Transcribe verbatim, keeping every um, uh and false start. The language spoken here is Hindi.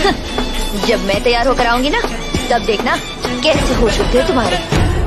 जब मैं तैयार होकर आऊंगी ना, तब देखना कैसे होश उठते तुम्हारे।